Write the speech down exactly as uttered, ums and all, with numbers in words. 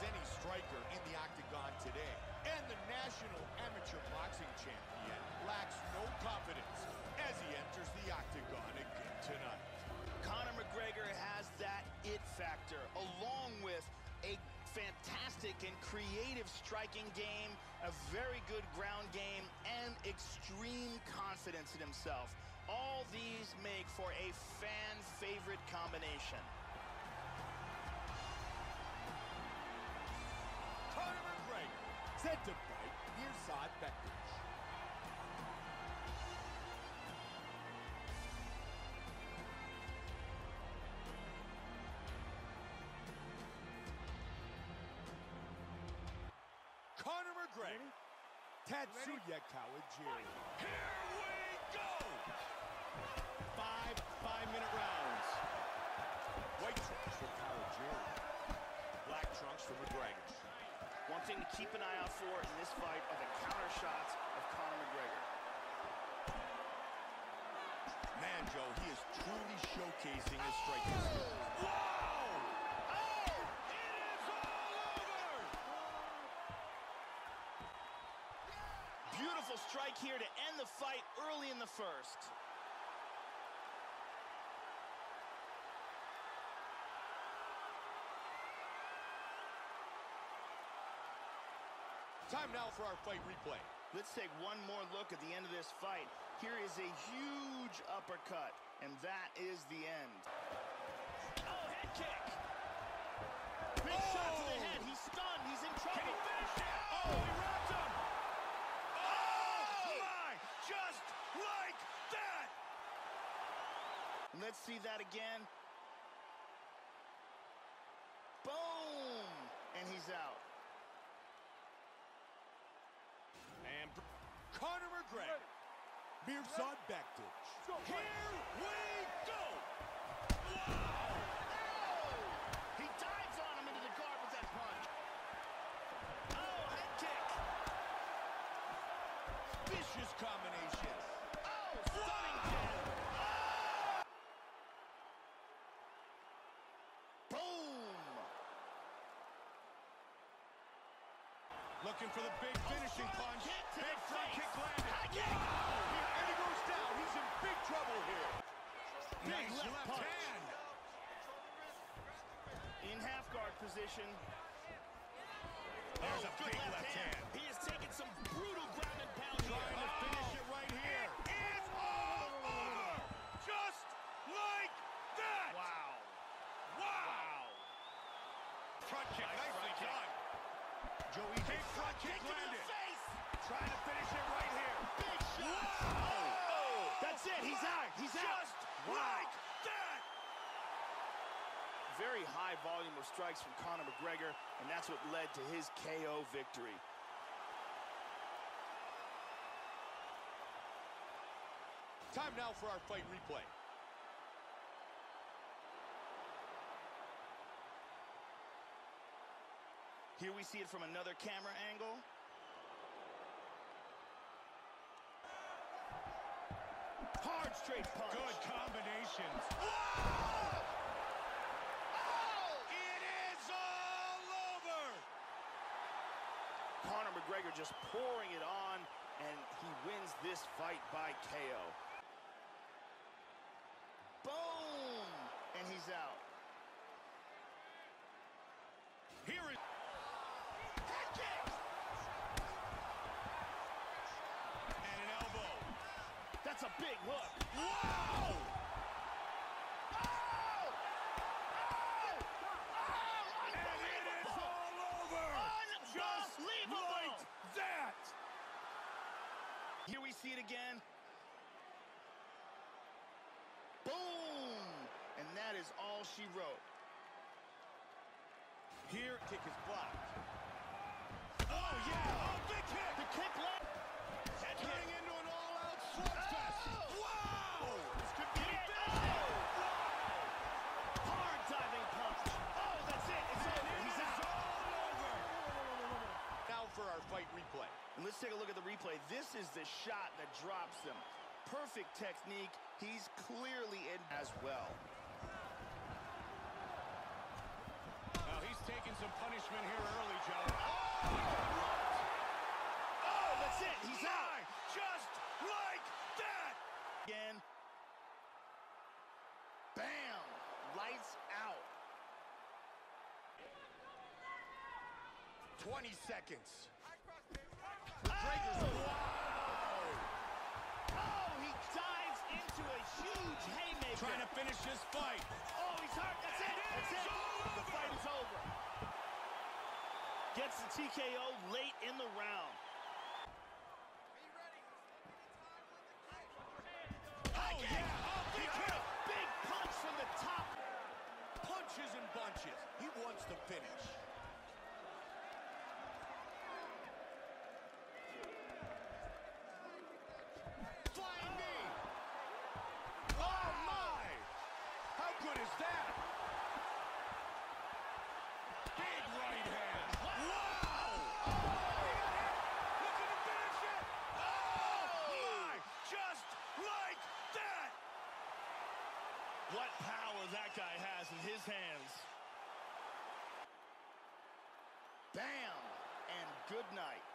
as any striker in the octagon today. And the National Amateur Boxing Champion lacks no confidence as he enters the octagon again tonight. Conor McGregor has that it factor, along with a fantastic and creative striking game, a very good ground game, and extreme confidence in himself. All these make for a fan-favorite combination. Conor McGregor, set to fight Mirsad Bektic. Conor McGregor, Tatsuya Kawajiri. Here we go! Five five-minute rounds. White trunks for Kawajiri. Black trunks for McGregor. One thing to keep an eye out for in this fight are the counter shots of Conor McGregor. Man, Joe, he is truly showcasing his striking skills. Wow! Oh! It is all over! Beautiful strike here to end the fight early in the first. Time now for our fight replay. Let's take one more look at the end of this fight. Here is a huge uppercut, and that is the end. Oh, head kick! Big Oh! shot to the head. He's stunned. He's in trouble. Can he finish it? Oh, he wrapped him! Oh, my! Just like that! Let's see that again. Boom! And he's out. And Conor McGregor, Mirsad Bektic. Here we go! Wow! He dives on him into the guard with that punch. Oh, head kick. Vicious combination. Oh, stunning kick. Oh! Boom! Looking for the big finishing Oh, punch. kick to Big the front face. kick landed. High kick. Wow! And he goes down. He's in big trouble here. Big Nice left left punch. hand. In half guard position. There's Oh, a good big left, left hand. hand. He is taking some brutal ground and pound here. Trying to Oh. finish it right here. It's all over! Just like that! Wow. Wow! Front kick, Nice nicely front kick. done. Joey, big front kick Kick to the landed. face. Trying to finish it right here. Big shot. Wow! Oh, that's it. He's out. He's out. Just Wow. like that! Very high volume of strikes from Conor McGregor, and that's what led to his K O victory. Time now for our fight replay. Here we see it from another camera angle. Hard straight punch. Good combinations. It is all over! Conor McGregor just pouring it on, and he wins this fight by K O. Boom! And he's out. Here is... Head kick! And an elbow. That's a big hook. Wow! Oh! Oh! Oh! And it is all over! Just Unbelievable! like that! Here we see it again. Boom! And that is all she wrote. Here, kick is blocked. Oh, yeah! Oh, big kick! The kick left. Head Turning kick. into an all-out slugfest. Oh! Wow! This could be Hit. it. Oh! Hard diving punch. Oh, that's it. It's over. He's It's out. all over! Now for our fight replay. And let's take a look at the replay. This is the shot that drops him. Perfect technique. He's clearly in as well. Now he's taking some punishment. punishment here early, Joe. Oh, that's it. He's out. Just like that. Again. Bam. Lights out. twenty seconds. Oh! Oh, he dives into a huge haymaker. Trying to finish this fight. Oh, he's hurt. That's it. That's it. The fight is over. Gets the T K O late in the round. Oh, yeah. Oh, big hit. Big punch from the top. Punches and bunches. He wants to finish. Flying knee. Oh, my. How good is that? Big right hand. Wow. Looking to finish it. Oh, my. Just like that. What power that guy has in his hands. Bam, and good night.